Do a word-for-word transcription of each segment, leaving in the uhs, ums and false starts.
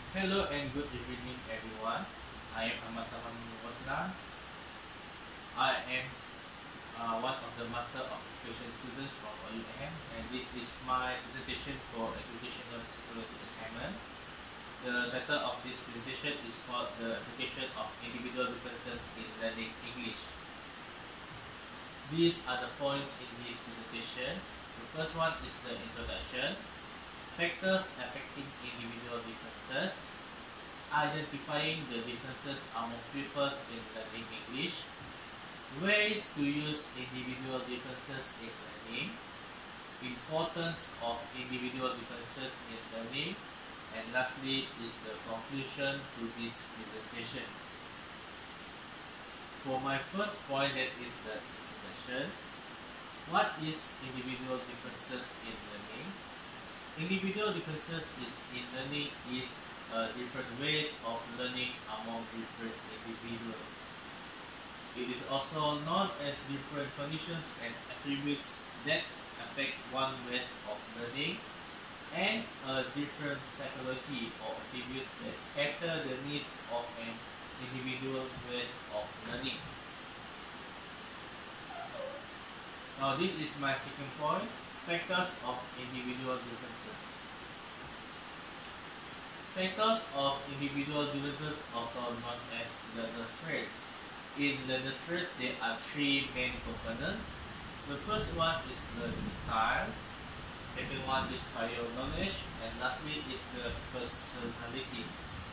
Hello and good evening everyone. I am Ahmad Saman Wasna. I am uh, one of the Master of Education students from O U M, and this is my presentation for Educational Psychology assignment. The title of this presentation is called The Application of Individual Differences in Learning English. These are the points in this presentation. The first one is the introduction, factors affecting individual differences, identifying the differences among pupils in learning English, ways to use individual differences in learning, importance of individual differences in learning, and lastly is the conclusion to this presentation. For my first point, that is the introduction. What is individual differences in learning? Individual differences is in learning is uh, different ways of learning among different individuals. It is also known as different conditions and attributes that affect one way of learning, and a different psychology or attributes that cater the needs of an individual ways of learning. Now this is my second point, factors of individual differences. Factors of individual differences, also known as learner's traits. In learner's traits, there are three main components. The first one is learning style, second one is prior knowledge, and lastly is the personality.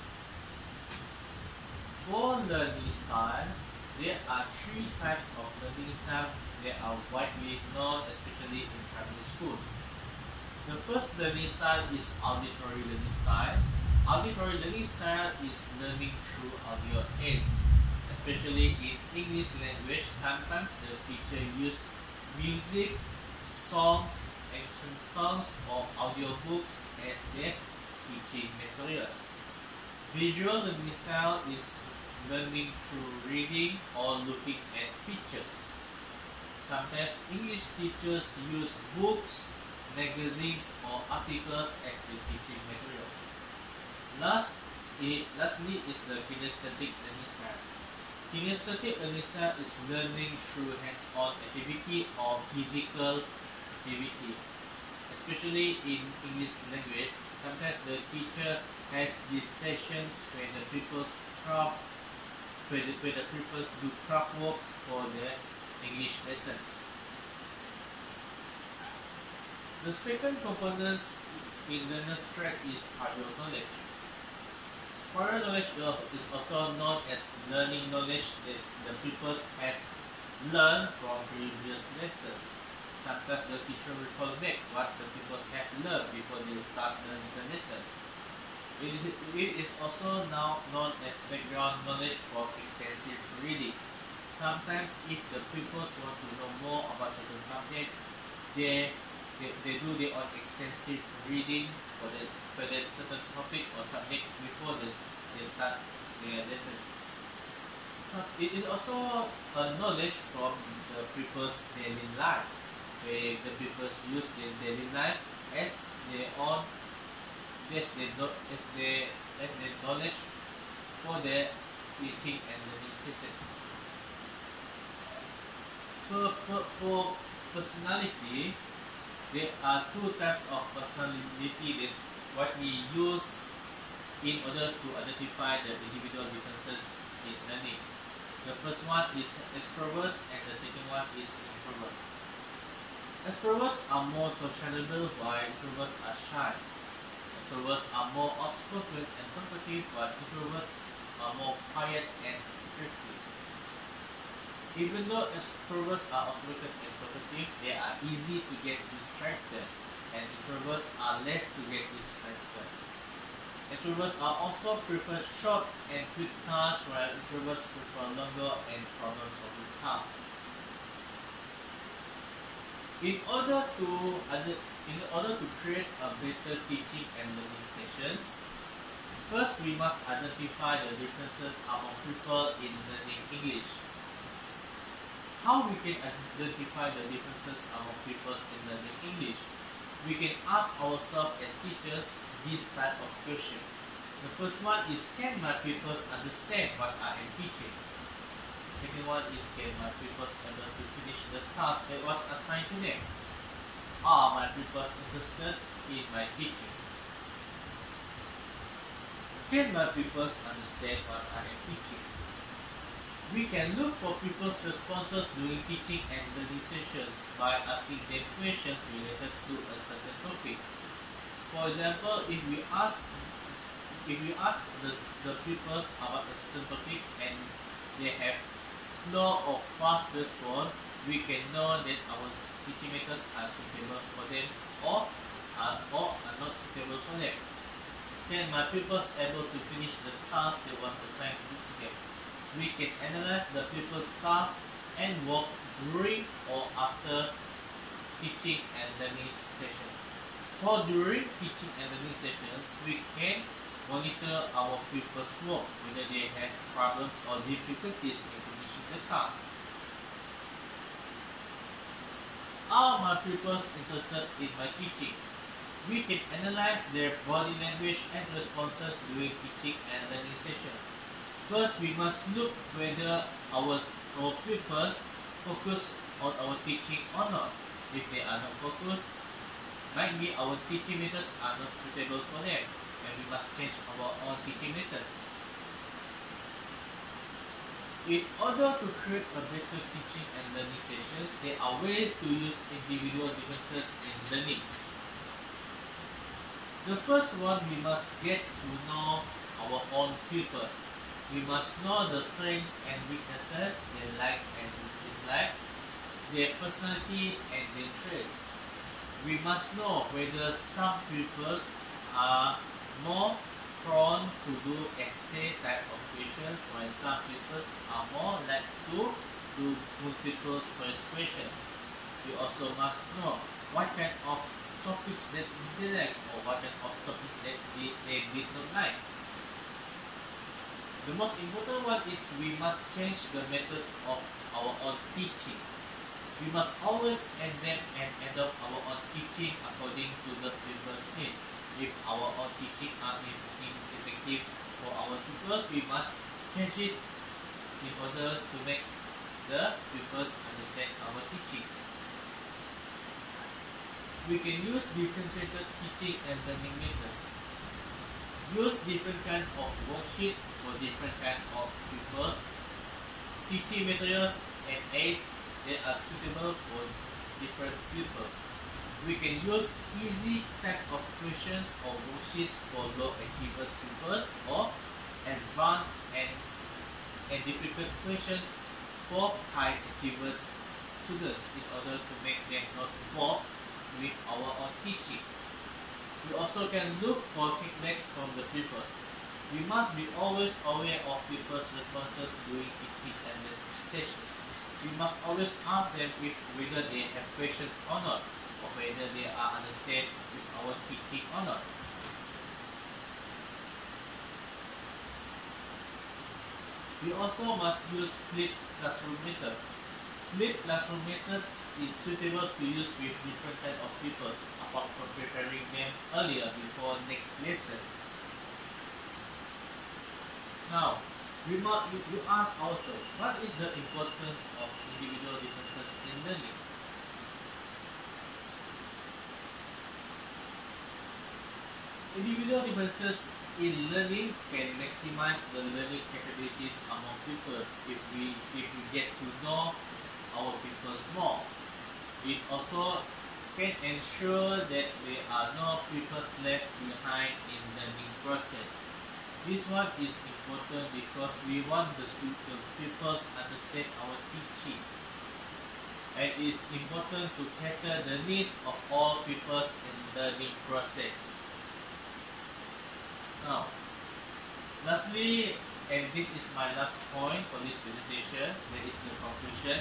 For learning style, there are three types of learning styles that are widely known, especially in primary school. The first learning style is auditory learning style. Auditory learning style is learning through audio aids. Especially in English language, sometimes the teacher use music, songs, action songs, or audiobooks as their teaching materials. Visual learning style is learning through reading or looking at pictures. Sometimes English teachers use books, magazines, or articles as the teaching materials. Last, it, lastly is the kinesthetic learning style. Kinesthetic learning style is learning through hands-on activity or physical activity. Especially in English language, sometimes the teacher has these sessions where the pupils craft, where the, where the pupils do craft works for their English lessons. The second component in learner's track is prior knowledge. Prior knowledge is also known as learning knowledge that the pupils have learned from previous lessons. Sometimes the teacher will recall back what the pupils have learned before they start learning the lessons. It is, it is also now known as background knowledge from extensive reading. Sometimes if the pupils want to know more about certain subject, they, they, they do their own extensive reading for that, for that certain topic or subject before they, they start their lessons. So it is also a knowledge from the pupils' daily lives, where the pupils use their daily lives as their own, as their, as their, as their knowledge for their teaching and learning sessions. For, for, for personality, there are two types of personality that what we use in order to identify the individual differences in learning. The first one is extroverts and the second one is introverts. Extroverts are more sociable while introverts are shy. Extroverts are more outspoken and talkative while introverts are more quiet and secretive. Even though extroverts are outspoken and talkative, they are easy to get distracted, and introverts are less to get distracted. Introverts are also prefer short and quick tasks, while introverts prefer longer and problem-solving tasks. In order to in order to create a better teaching and learning sessions, first we must identify the differences among people in learning English. How we can identify the differences among pupils in learning English? We can ask ourselves as teachers this type of question. The first one is, can my pupils understand what I am teaching? The second one is, can my pupils able to finish the task that was assigned to them? Are my pupils interested in my teaching? Can my pupils understand what I am teaching? We can look for pupils' responses during teaching and learning sessions by asking them questions related to a certain topic. For example, if we ask if we ask the, the pupils about a certain topic and they have slow or fast response, we can know that our teaching methods are suitable for them or are, or are not suitable for them. Can my pupils able to finish the task they was assigned to them? We can analyze the pupils' tasks and work during or after teaching and learning sessions. For during teaching and learning sessions, we can monitor our pupils' work, whether they have problems or difficulties in finishing the task. Are my pupils interested in my teaching? We can analyze their body language and responses during teaching and learning sessions. First, we must look whether our, our pupils focus on our teaching or not. If they are not focused, might be our teaching methods are not suitable for them, and we must change our own teaching methods. In order to create a better teaching and learning sessions, there are ways to use individual differences in learning. The first one, we must get to know our own pupils. We must know the strengths and weaknesses, their likes and dislikes, their personality and their traits. We must know whether some pupils are more prone to do essay type of questions, while some pupils are more like to do multiple choice questions. We also must know what kind of topics that they like or what kind of topics that they, they did not like. The most important one is we must change the methods of our own teaching. We must always adapt and adopt our own teaching according to the pupils' needs. If our own teaching are effective for our pupils, we must change it in order to make the pupils understand our teaching. We can use differentiated teaching and learning methods. Use different kinds of worksheets for different kinds of pupils. Teaching materials and aids that are suitable for different pupils. We can use easy type of questions or worksheets for low achievers pupils, or advanced and, and difficult questions for high achiever students in order to make them not bored with our own teaching. We also can look for feedbacks from the pupils. We must be always aware of pupils' responses during teaching and learning sessions. We must always ask them if whether they have questions or not, or whether they are understand with our teaching or not. We also must use flipped classroom methods. Flipped classroom methods is suitable to use with different types of pupils, apart from preparing them earlier before next lesson. Now, we must you, you ask also, what is the importance of individual differences in learning? Individual differences in learning can maximize the learning capabilities among pupils if we if we get to know our pupils more. It also can ensure that there are no pupils left behind in the learning process. This one is important because we want the, the pupils understand our teaching. And it is important to cater the needs of all pupils in the learning process. Now, lastly, and this is my last point for this presentation, that is the conclusion.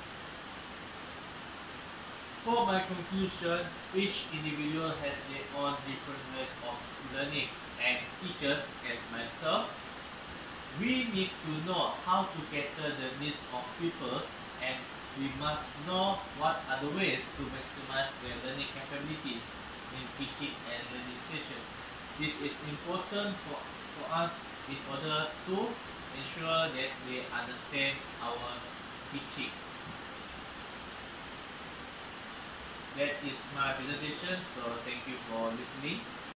For my conclusion, each individual has their own different ways of learning, and teachers, as myself, we need to know how to cater the needs of pupils, and we must know what are the ways to maximize their learning capabilities in teaching and learning sessions. This is important for, for us in order to ensure that they understand our teaching. That is my presentation, so thank you for listening.